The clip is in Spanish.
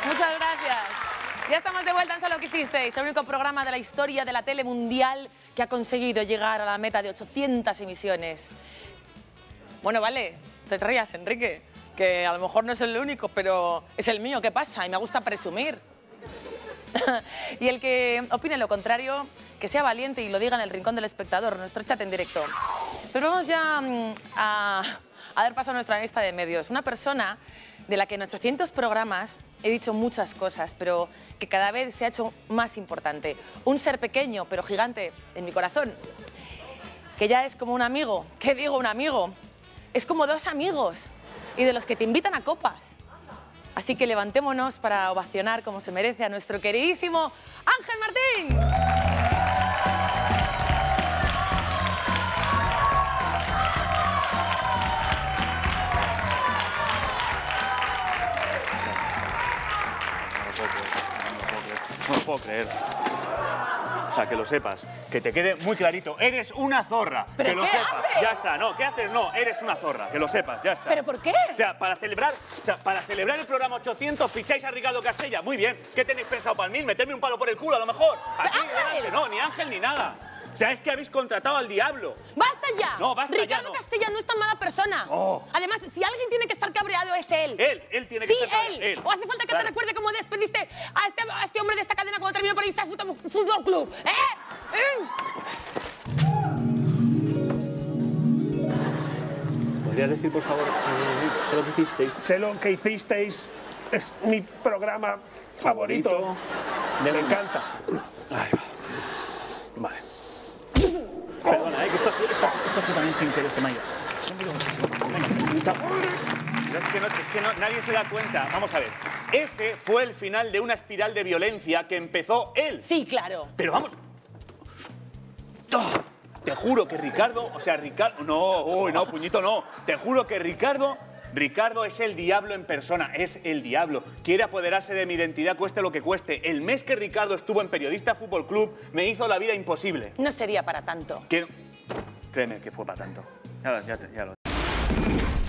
Muchas gracias. Ya estamos de vuelta en Sé lo que hicisteis, el único programa de la historia de la tele mundial que ha conseguido llegar a la meta de 800 emisiones. Bueno, vale, te rías, Enrique, que a lo mejor no es el único, pero es el mío, ¿qué pasa? Y me gusta presumir. Y el que opine lo contrario, que sea valiente y lo diga en el rincón del espectador, nuestro chat en directo. Pero vamos ya a dar paso a nuestra lista de medios. Una persona de la que en 800 programas he dicho muchas cosas, pero que cada vez se ha hecho más importante. Un ser pequeño, pero gigante en mi corazón, que ya es como un amigo. ¿Qué digo un amigo? Es como dos amigos y de los que te invitan a copas. Así que levantémonos para ovacionar como se merece a nuestro queridísimo Ángel Martín. No lo puedo creer. O sea, que lo sepas, que te quede muy clarito. Eres una zorra. ¿Pero que lo qué sepas. haces? Ya está. No, ¿qué haces? No, eres una zorra. Que lo sepas, ya está. ¿Pero por qué? O sea, para celebrar el programa 800 ficháis a Ricardo Castella. Muy bien. ¿Qué tenéis pensado para mí? ¿Meterme un palo por el culo a lo mejor? Aquí delante. No, ni Ángel ni nada. O sea, es que habéis contratado al diablo. ¡Basta ya! No, basta ya, Ricardo no. Castella no es tan mala persona. Oh. Además, si alguien tiene que estar cabreado es él. Él tiene que Sí, estar él. ¿O hace falta que te recuerde cómo despediste a este hombre de esta cadena cuando terminó por Istas Fútbol Club? ¿Podrías decir, por favor, sé lo que hicisteis? Sé lo que hicisteis. Es mi programa favorito. Me encanta. Ay, vale. Perdona, que esto ha sido también sin querer, se me ha ido. Es que nadie se da cuenta. Vamos a ver. Ese fue el final de una espiral de violencia que empezó él. Sí, claro. Pero vamos... Te juro que Ricardo... O sea, Ricardo... No, uy, no, puñito, no. Te juro que Ricardo es el diablo en persona. Es el diablo. Quiere apoderarse de mi identidad, cueste lo que cueste. El mes que Ricardo estuvo en Periodista Fútbol Club me hizo la vida imposible. No sería para tanto. Créeme que fue para tanto. Ya lo